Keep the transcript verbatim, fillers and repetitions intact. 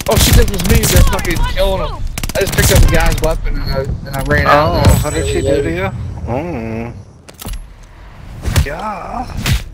Oh shit, that was me that fucking killing him. I just picked up the guy's weapon and I, and I ran out. Oh, how did she do to you? Oh. Yeah.